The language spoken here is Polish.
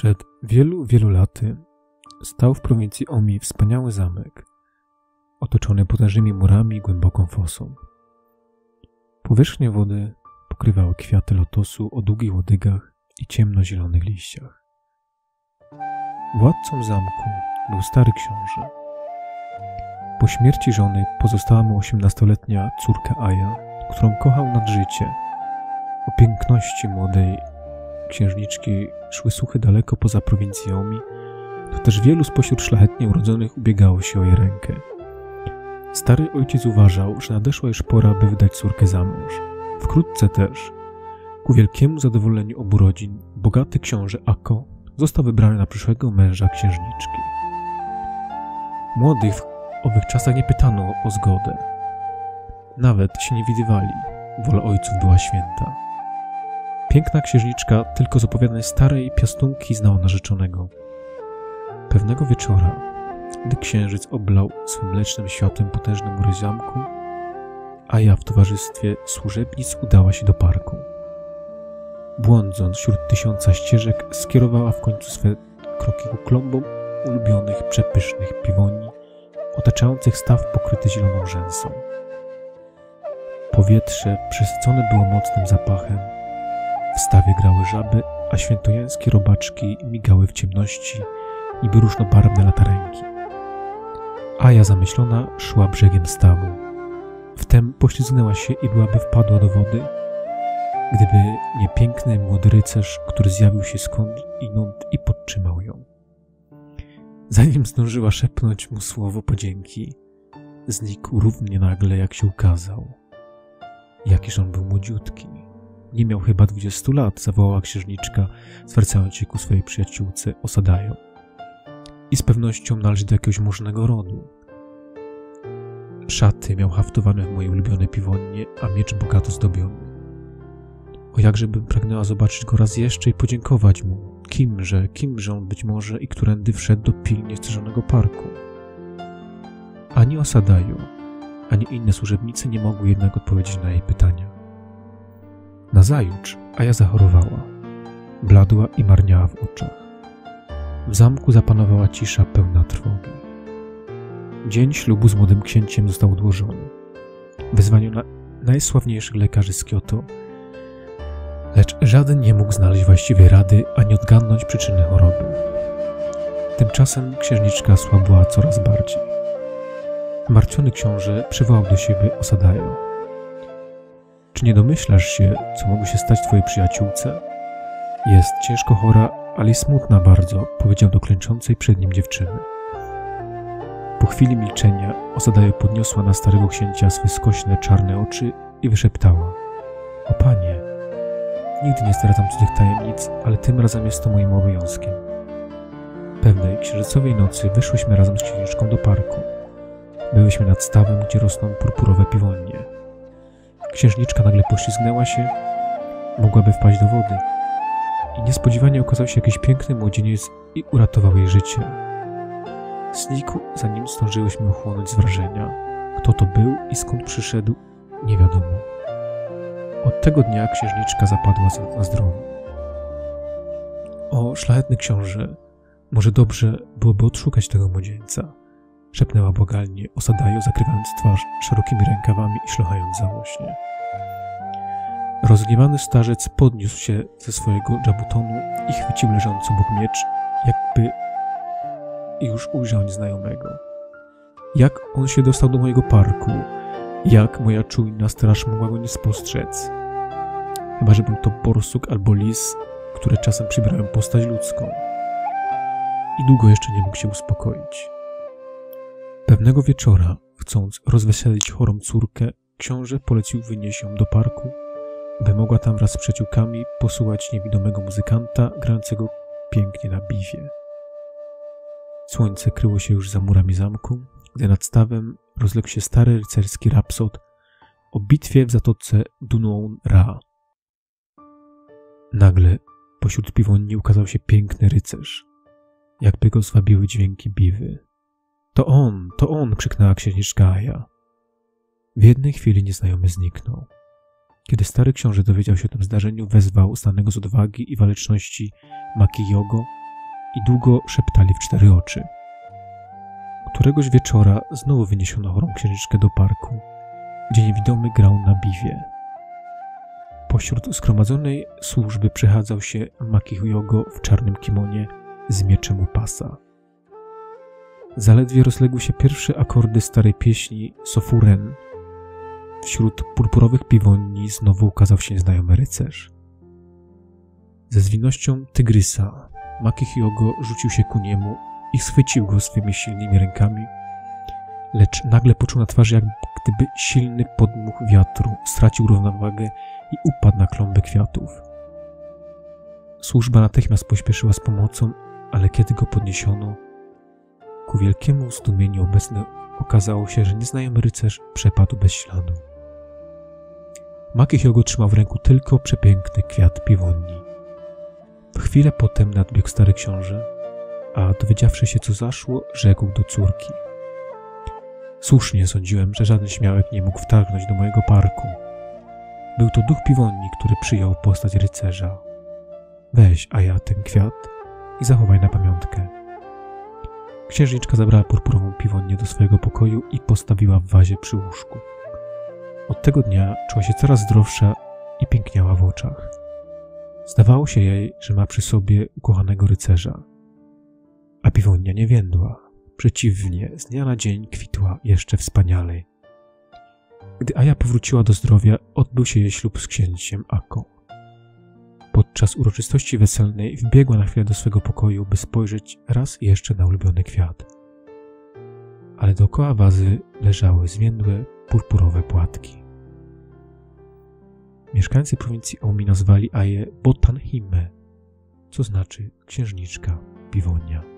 Przed wielu, wielu laty stał w prowincji Omi wspaniały zamek, otoczony potężnymi murami i głęboką fosą. Powierzchnię wody pokrywały kwiaty lotosu o długich łodygach i ciemnozielonych liściach. Władcą zamku był stary książę. Po śmierci żony pozostała mu 18-letnia córka Aja, którą kochał nad życie. O piękności młodej księżniczki szły słuchy daleko poza prowincję Omi, to też wielu spośród szlachetnie urodzonych ubiegało się o jej rękę. Stary ojciec uważał, że nadeszła już pora, by wydać córkę za mąż. Wkrótce też, ku wielkiemu zadowoleniu obu rodzin, bogaty książę Ako został wybrany na przyszłego męża księżniczki. Młodych w owych czasach nie pytano o zgodę. Nawet się nie widywali, wola ojców była święta. Piękna księżniczka tylko z opowiadań starej piastunki znała narzeczonego. Pewnego wieczora, gdy księżyc oblał swym mlecznym światłem potężne mury zamku, Aja w towarzystwie służebnic udała się do parku. Błądząc wśród tysiąca ścieżek, skierowała w końcu swe kroki ku klombom ulubionych, przepysznych piwoni, otaczających staw pokryty zieloną rzęsą. Powietrze przesycone było mocnym zapachem, w stawie grały żaby, a świętojańskie robaczki migały w ciemności, niby różnobarwne latarenki. Aja zamyślona szła brzegiem stawu. Wtem poślizgnęła się i byłaby wpadła do wody, gdyby nie piękny młody rycerz, który zjawił się skądinąd i podtrzymał ją. Zanim zdążyła szepnąć mu słowo podzięki, znikł równie nagle, jak się ukazał. Jakiż on był młodziutki. Nie miał chyba 20 lat, zawołała księżniczka, zwracając się ku swojej przyjaciółce Osadajo. I z pewnością należy do jakiegoś możnego rodu. Szaty miał haftowane w mojej ulubionej piwonnie, a miecz bogato zdobiony. O jakże bym pragnęła zobaczyć go raz jeszcze i podziękować mu. Kimże on być może i którędy wszedł do pilnie strzeżonego parku. Ani Osadajo, ani inne służebnice nie mogły jednak odpowiedzieć na jej pytania. Nazajutrz Aja zachorowała. Bladła i marniała w oczach. W zamku zapanowała cisza pełna trwogi. Dzień ślubu z młodym księciem został odłożony. Wezwano najsławniejszych lekarzy z Kioto, lecz żaden nie mógł znaleźć właściwej rady ani odgadnąć przyczyny choroby. Tymczasem księżniczka słabła coraz bardziej. Zmartwiony książę przywołał do siebie Osadajo. Czy nie domyślasz się, co mogło się stać twojej przyjaciółce? Jest ciężko chora, ale i smutna bardzo, powiedział do klęczącej przed nim dziewczyny. Po chwili milczenia Osadajo podniosła na starego księcia swe skośne, czarne oczy i wyszeptała. O panie, nigdy nie zdradzam cudzych tajemnic, ale tym razem jest to moim obowiązkiem. Pewnej księżycowej nocy wyszłyśmy razem z księżniczką do parku. Byłyśmy nad stawem, gdzie rosną purpurowe piwonnie. Księżniczka nagle poślizgnęła się, mogłaby wpaść do wody. I niespodziewanie okazał się jakiś piękny młodzieniec i uratował jej życie. Znikł, zanim zdążyłyśmy ochłonąć z wrażenia. Kto to był i skąd przyszedł, nie wiadomo. Od tego dnia księżniczka zapadła na zdrowiu. O, szlachetny książę, może dobrze byłoby odszukać tego młodzieńca, szepnęła błagalnie Osadajo, zakrywając twarz szerokimi rękawami i szlochając żałośnie. Rozgniewany starzec podniósł się ze swojego dżabutonu i chwycił leżący obok miecz, jakby już ujrzał nieznajomego. Jak on się dostał do mojego parku? Jak moja czujna straż mogła go nie spostrzec? Chyba że był to borsuk albo lis, które czasem przybierają postać ludzką. I długo jeszcze nie mógł się uspokoić. Pewnego wieczora, chcąc rozweselić chorą córkę, książę polecił wynieść ją do parku, by mogła tam wraz z przyjaciółkami posłuchać niewidomego muzykanta grającego pięknie na biwie. Słońce kryło się już za murami zamku, gdy nad stawem rozległ się stary rycerski rapsod o bitwie w zatoce Dunwoon Ra. Nagle pośród piwonni ukazał się piękny rycerz, jakby go zwabiły dźwięki biwy. To on! Krzyknęła księżniczka Aja. W jednej chwili nieznajomy zniknął. Kiedy stary książę dowiedział się o tym zdarzeniu, wezwał znanego z odwagi i waleczności Makijogo i długo szeptali w 4 oczy. Któregoś wieczora znowu wyniesiono chorą księżniczkę do parku, gdzie niewidomy grał na biwie. Pośród zgromadzonej służby przechadzał się Maki Hyogo w czarnym kimonie z mieczem u pasa. Zaledwie rozległy się pierwsze akordy starej pieśni Sofuren. Wśród purpurowych piwonni znowu ukazał się nieznajomy rycerz. Ze zwinnością tygrysa Maki Hyogo rzucił się ku niemu i schwycił go swymi silnymi rękami, lecz nagle poczuł na twarzy, jak gdyby silny podmuch wiatru stracił równowagę i upadł na klomby kwiatów. Służba natychmiast pośpieszyła z pomocą, ale kiedy go podniesiono, ku wielkiemu zdumieniu obecnych okazało się, że nieznajomy rycerz przepadł bez śladu. Maki Hyogo trzymał w ręku tylko przepiękny kwiat piwonni. W chwilę potem nadbiegł stary książę, a dowiedziawszy się, co zaszło, rzekł do córki: słusznie sądziłem, że żaden śmiałek nie mógł wtargnąć do mojego parku. Był to duch piwonni, który przyjął postać rycerza. Weź, Aja, ten kwiat i zachowaj na pamiątkę. Księżniczka zabrała purpurową piwonię do swojego pokoju i postawiła w wazie przy łóżku. Od tego dnia czuła się coraz zdrowsza i piękniała w oczach. Zdawało się jej, że ma przy sobie ukochanego rycerza. A piwonia nie więdła. Przeciwnie, z dnia na dzień kwitła jeszcze wspanialej. Gdy Aja powróciła do zdrowia, odbył się jej ślub z księciem Akko. Podczas uroczystości weselnej wbiegła na chwilę do swego pokoju, by spojrzeć raz jeszcze na ulubiony kwiat. Ale dookoła wazy leżały zwiędłe, purpurowe płatki. Mieszkańcy prowincji Omi nazwali Aję Botan Hime, co znaczy księżniczka piwonia.